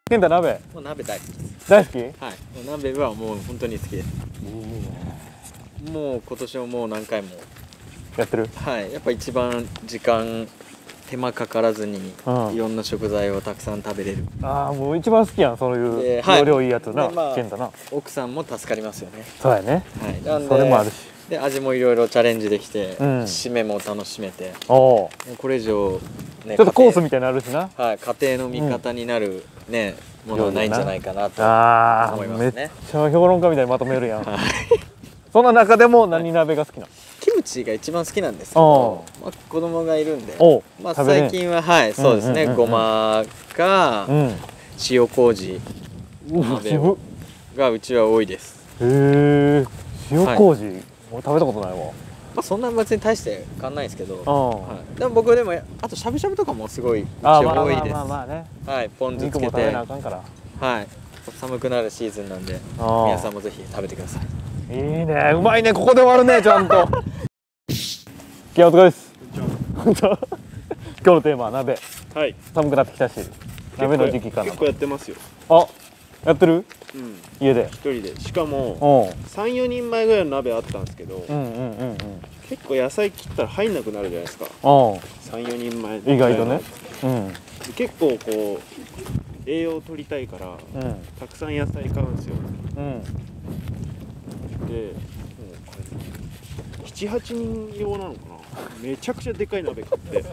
健太鍋もう鍋大好きです。 大好き？ はい。もう鍋はもう本当に好きです。もう今年はもう何回もやってる？ はい。やっぱ一番時間手間かからずにいろんな食材をたくさん食べれる。 ああ、もう一番好きやん、そういう容量いいやつな、健太な。 奥さんも助かりますよね。 そうやね。 はい。なんでそれもあるし。 で味もいろいろチャレンジできて、締めも楽しめて。 おお。 これ以上ね、 ちょっとコースみたいになるしな。 はい。家庭の味方になるねものはないんじゃないかなと思いますね。 めっちゃ評論家みたいにまとめるやん。その中でも何鍋が好きなの？ キムチが一番好きなんですけど、子供がいるんで、最近ははいそうですね、ごまか塩麹鍋がうちは多いです。 へえ、塩麹俺食べたことないわ。 そんな別に大して変わんないですけど、でも僕でもあとしゃぶしゃぶとかもすごい多いです。はい、ポン酢つけて、はい、寒くなるシーズンなんで皆さんもぜひ食べてください。 いいね、うまいね、ここで終わるね、ちゃんと。今日お疲れです。今日のテーマは鍋。はい。寒くなってきたし、鍋の時期かな。 結構やってますよ。 あ、やってる？うん。家で。 一人で。しかも3、4人前ぐらいの鍋あったんですけど、結構野菜切ったら入んなくなるじゃないですか。3、4人前。 意外とね。うん。 結構こう栄養を取りたいから、たくさん野菜買うんですよ。で、7、8人用なのかな。めちゃくちゃでかい鍋買って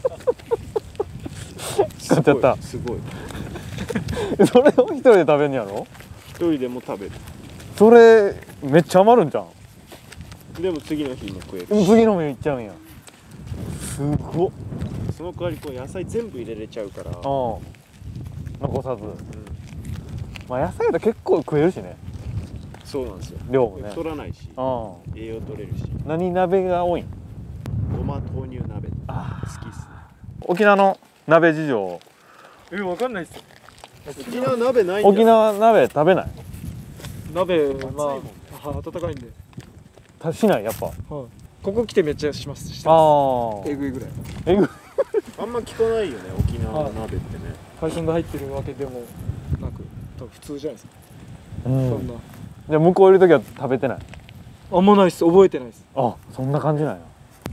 使っちゃった。 すごいそれを一人で食べんやろ？ 一人でも食べる。 それめっちゃ余るんじゃん。 でも次の日も食える。 次の日いっちゃうんや。すごっ。 その代わりこう野菜全部入れれちゃうから残さず、まあ野菜だと結構食えるしね。 そうなんですよ。 量もね太らないし栄養取れるし。 何鍋が多いん？ ごま豆乳鍋好きっすね。 沖縄の鍋事情わかんないっすよ。 沖縄鍋ないんだ。 沖縄鍋食べない？ 鍋まあ温かいんでしないやっぱ。 ここ来てめっちゃします。えぐいぐらい。 えぐい。 あんま聞かないよね、沖縄の鍋ってね。 海鮮が入ってるわけでもなく多分普通じゃないですか。そんな。 じゃあ向こういる時は食べてない？ あんまないっす。覚えてないっす。 あ、そんな感じなんや。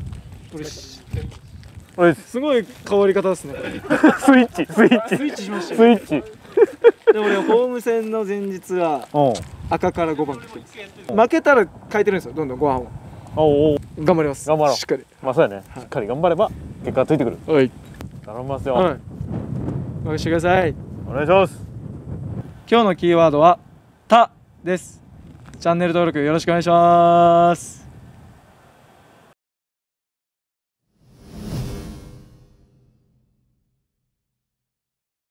俺すごい変わり方ですね。 スイッチしましたよ。 スイッチ。 でもね、ホーム戦の前日は赤から5番かけます。負けたら変えてるんですよ、どんどんご飯を。頑張ります。 頑張ろう。 しっかり。 まあそうやね。しっかり頑張れば結果がついてくる。 はい。 頼みますよ。 はい。任せてください。 お願いします。 今日のキーワードは「た」です。チャンネル登録よろしくお願いします。